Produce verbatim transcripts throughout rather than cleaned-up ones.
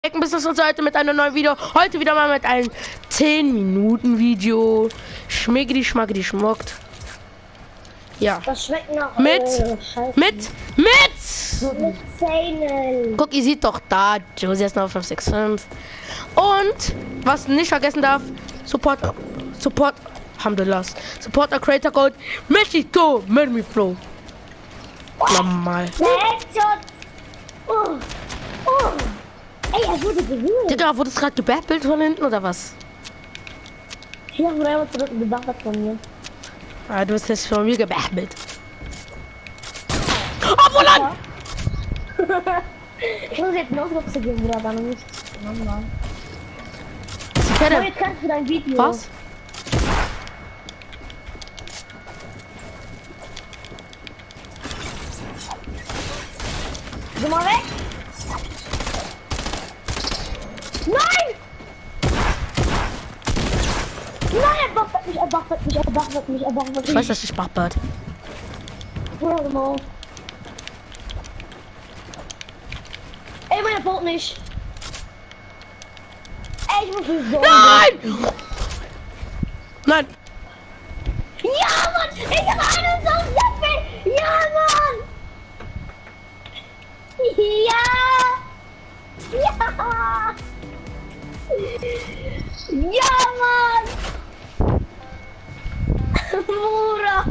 Ein bisschen uns heute mit einem neuen Video. Heute wieder mal mit einem zehn Minuten Video. Schmiggedi, schmaggedi, schmockt. Ja. Das schmeckt nach Mit, äh, mit, mit. mit Zähnen. Guck, ihr seht doch da. Josie ist noch fünf sechs fünf. Und, was nicht vergessen darf, Support, Support, Alhamdulillah. Supporter Creator Code Mexico, Mermi Flow. Normal. Headshot. Oh. Oh. Ey, er wurde berührt. Digga, wurde es gerade gebattelt von hinten oder was? Ich habe gerade was gedacht hat von mir. Ah, du bist jetzt von mir gebattelt. Oh, Wolan! Ich muss jetzt noch was geben, Bruder, dann muss ich nochmal. Ich Oh, kenne. jetzt kannst du dein Video. Was? Geh mal weg. Nein! Nein, er buffert mich, er buffert mich, er buffert mich, er buffert mich. Ich weiß, dass ich Bachbart. Bruder, genau. Ey, meine baut nicht. Ey, ich muss mich so. Nein! Nein! Ja, Mann! Ich hab einen so Sappel! Ja, Mann! Ja! Ja! Ja, Mann! Bruder!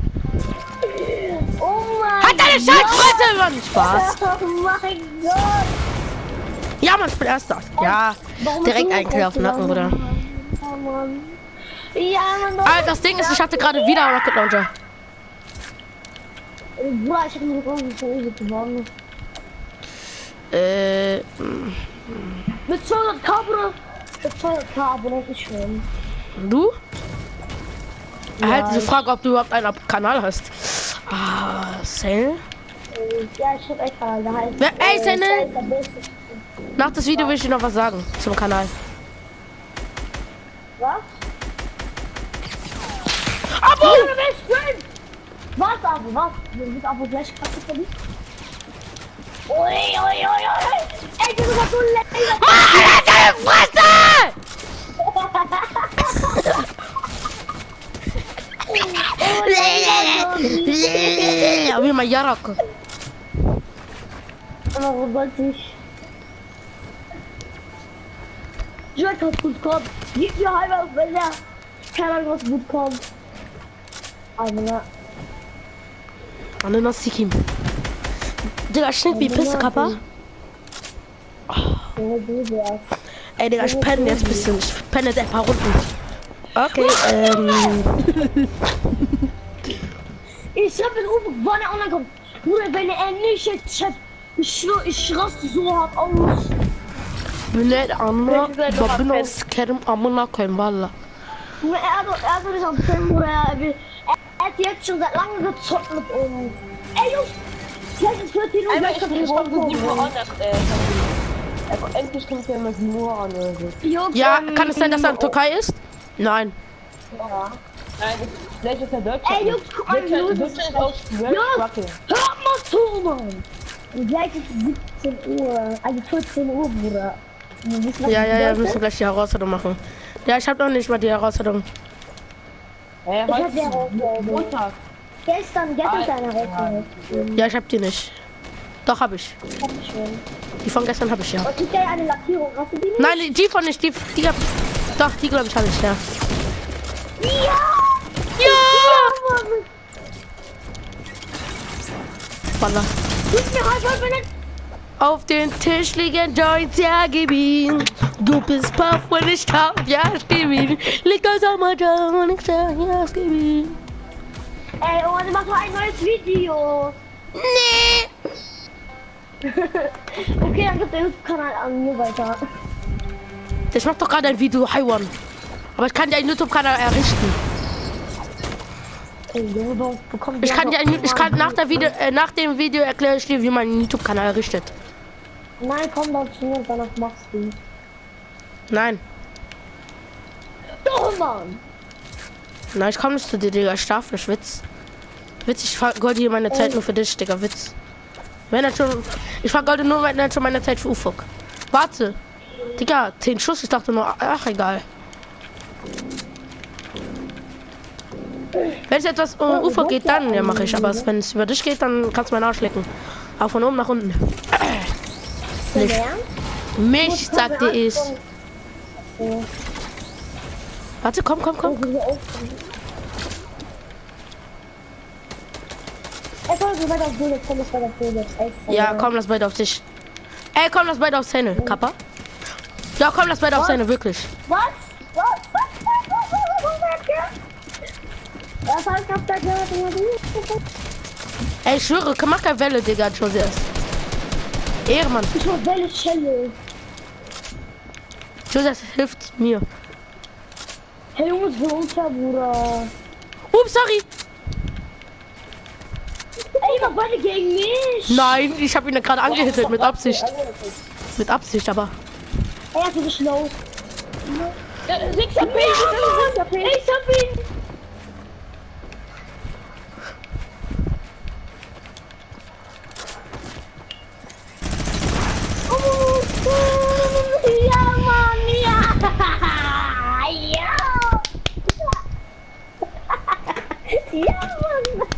Oh mein Hat deine Scheißfresse, Mann! Spaß! Oh mein Gott! Ja, Mann, ich bin erster. Ja, Warum direkt hast du ein Kill auf den Nacken, Bruder. Ja, Mann! Ja, Mann! Ah, das Ding ist, ich hatte gerade wieder einen Rocket Launcher. Bruder, ich hab mir irgendwie so gewonnen. Äh, Mit zweihundert K, Bruder! Mit zweihundert K Abonnenten schon. du? Ja, Halt diese ich- Frage, ob du überhaupt einen Kanal hast. Ah, Sale? Ja, ich hab echt Kanal, der heißt. Wer- ey, äh, Sennel! Sennel der Beste. Nach das Video will ich dir noch was sagen zum Kanal. Was? Abo! Ja, du bist drin! Was, Abo, was? Wir sind Abo gleich Katze verliebt. Ui, ui, ui, ui! Ey, du bist so lecker! Mann, deine Fresse! Ja, wie mein Jarak. Warum wollte ich? Jack hat gut kommt. Gib mir halber, wenn er. Keine Ahnung, was gut kommt. Aber na. Ananas Sikim. Digga, schnitt wie Pisse, Kappa. So, du wärst. Ey, Digga, ich penne jetzt ein bisschen. Ich penne jetzt ein paar Runden. Okay, ähm. Ich hab den Ruf, wann er online kommt. Nur wenn er nicht jetzt schreibt, ich schwör, ich raste so hart aus. Bülent Anna, Babinos Kerem Amuna kein Walla. Nur er hat er hat nicht am Film, oder er will. Er hat jetzt schon seit langem gezockt mit uns. Ey, Jungs! Vielleicht ist vierzehn Uhr, Einmal gleich ich kommt ich der kommt sieben Uhr an, Spaß. äh, äh, endlich kommt der mal sieben Uhr an oder so. Jungs, Ja, ähm, kann es sein, dass er in Türkei ist? Nein. Ja. Nein, vielleicht ist er Deutscher. Ey, Jungs, guck mal, wie Deutscher los Deutscher ist. ist auch zwölf Jungs, Wackel. hört mal zu, Mann! Und gleich ist es siebzehn Uhr, also vierzehn Uhr, Bruder. Wir wissen, was Ja, ja, ja, wir bedeutet? müssen gleich die Herausforderung machen. Ja, ich habe noch nicht mal die Herausforderung. Äh, Ich heute hab die ist Herausforderung. Montag. Gestern, gestern Ah, ist eine Rechnung. Ja, ich habe die nicht. Doch, habe ich. Hab ich schon. Die von gestern habe ich, ja. Und ich gehe eine Lackierung. Hast du die nicht? Nein, die von nicht, die, die hab, doch, die glaube ich habe ich, ja. Ja! Ja! Mann! Voila. Gib mir halt fünf Minuten. Auf den Tisch liegen Joints, ja, gib ihn. Du bist Puff und ich Tauf, ja, gib ihn. Leg das auch mal da und ich sag, ja, gib ihn. Ey, oh, du machst mal ein neues Video. Nee. Okay, dann gibt der YouTube-Kanal an mir weiter. Ich mach doch gerade ein Video, Haiwan. Aber ich kann dir einen YouTube-Kanal errichten. Ey, Junge, warum bekommen Ich wir kann dir noch ein, ich kann mal nach der Video, äh, nach dem Video erkläre ich dir, wie man einen YouTube-Kanal errichtet. Nein, komm doch zu mir und danach machst du. Nein. Doch, Mann! Nein, ich komme nicht zu dir, Digga. Ich darf nicht, Witz. Witz, ich vergolde hier meine Zeit nur für dich, Digga. Witz. Wenn er schon. Ich vergolde nur wenn er schon meine Zeit für Ufuk. Warte. Digga, zehn Schuss, ich dachte nur, ach egal. Wenn es etwas um Ufer geht, dann ja mache ich. Aber wenn es über dich geht, dann kannst du meinen Arsch lecken. Aber von oben nach unten. Nicht. Mich, sagte ich. Warte, komm, komm, komm. Ja, komm, lass beide auf dich. Ey, komm, lass beide auf Szene, Kappa. Ja, komm, lass beide auf Szene, wirklich. Was? Was? Was? Was? Ey, ich schwöre, mach keine Welle, Digga, Joseph. Ehrenmann. Ich mach Welle, Schelle. Joseph hilft mir. Hey, Jungs, wir unter, Bruder. Ups, sorry. Ey, mach beide gegen mich. Nein, ich habe ihn gerade angehittet, mit Absicht. Mit Absicht, aber. Er hat sich schlau. sechs H P, sechs H P. ich hab ihn. Ja, Mann, ja. Ja. Ja, Mann.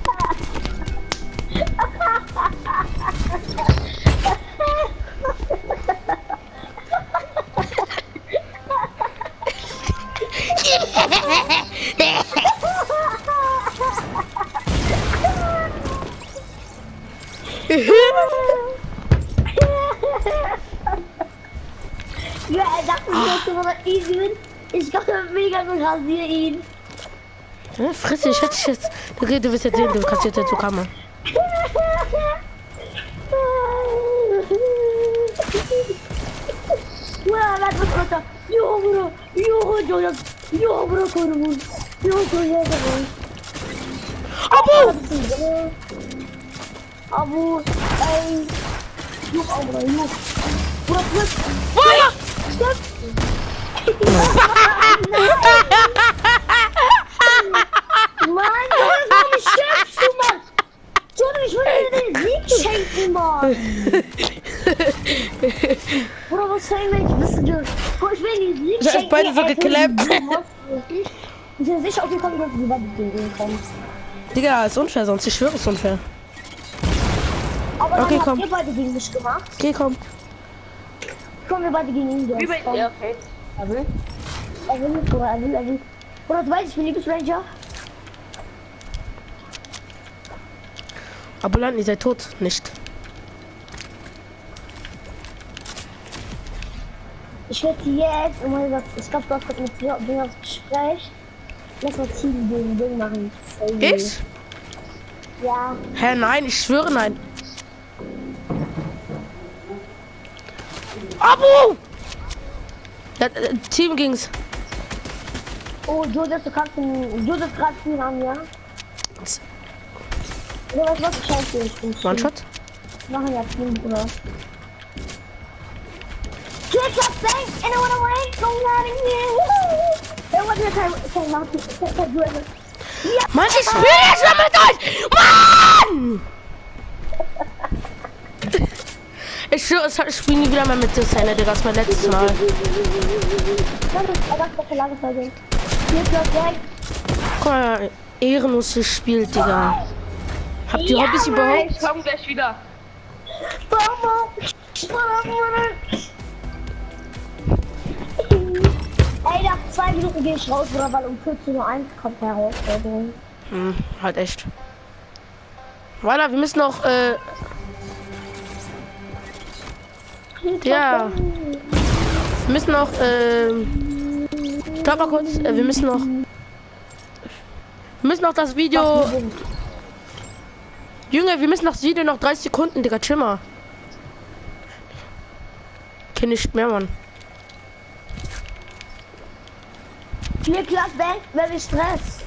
Ja, er dachte, dass du mal easy bist. Ich glaube, mega so rasier ihn. Ja, friss dich, hätte ich jetzt. Du, du wirst jetzt sehen, du kannst jetzt zur Kammer. Bruder, bleib was runter. Jo, Bruder. Jo, Jonas. Jo, Bruder, Bruder. Jo, Bruder, Bruder. Abu! Abu, ey. Jo, Bruder, jo. Bruder, Bruder. Feuer! Stopp. Mann, Jonas, warum schimpfst du, Mann? Jonas, ich will dir den Sieg schenken, Mann. Bruder, was soll ich wissen, du? Ich will den Sieg Das schenken. ist beide so geklemmt. Ich bin sicher, ob ihr kommt, dass du beide gegen kommst. Digga, ist unfair, sonst ich schwöre, ist unfair. Aber Okay, dann komm. habt ihr beide gegen mich gemacht. Okay, komm. Kommen wir beide gegen ihn. Wie bei Komm. ja, okay. Er will. Er will nicht, Bruder, er will, er will. Bruder, du weißt, ich bin Lieblingsranger. Aber Land, ihr seid tot, nicht. Ich werde jetzt, oh mein Gott, ich glaube, du hast gerade mit dir das Gespräch. Lass mal Team gegen den machen. Ich? Ja. Hä, nein, ich schwöre, nein. Abu! Ja, äh, Team ging's. Oh, Joseph, du kannst ihn, Joseph gerade ihn an, ja? Oder weißt du was, ich scheiße, ich bin One-Shot? Machen ja Team, Bruder. Kick up, bang, and I wanna wait, go out in here, woo! Hey, what did I say, okay, now, okay, do it. Ja! Mann, ich spiele jetzt schon mit euch! Mann! Ich schwöre, ich spiele nie wieder mehr mit der Szene, Digga, das war letztes Mal. Das ist aber das Lagerfeuer. Kick up, bang. Guck mal, ehrenlos gespielt, Digga. Habt ihr Hobbys überhaupt? Ich komm gleich wieder. Ey, nach zwei Minuten gehe ich raus, oder weil um vierzehn Uhr eins kommt heraus. Hm, halt echt. Weiter, wir müssen noch, äh... Ja. Wir müssen noch, äh... Stopp mal kurz, äh, wir müssen noch... Wir müssen noch das Video... Junge, wir müssen noch das Video noch dreißig Sekunden, Digga, chill mal. Okay, nicht mehr, Mann. Vier Klasse, wenn ich Stress.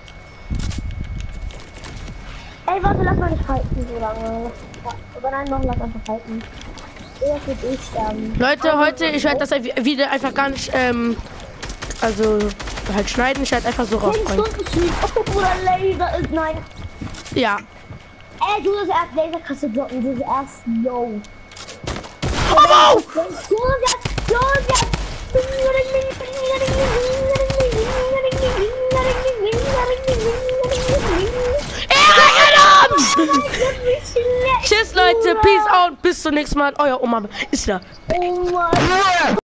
Ey, warte, lass mal nicht halten so lange. Aber nein, noch lass einfach halten. Erst wird ich sterben. Leute, heute, ich werde das Video einfach gar nicht, ähm... Also, halt schneiden, ich werde einfach so rausbringen. Oh, Bruder, Laser ist, nein. Ja. Ey, du das erst Laserkasse blocken, du das erst, yo. Oh drauf! Du musst jetzt, du musst jetzt. Tschüss Leute, peace out, bis zum nächsten Mal. Euer Oma ist da. Oh Mann.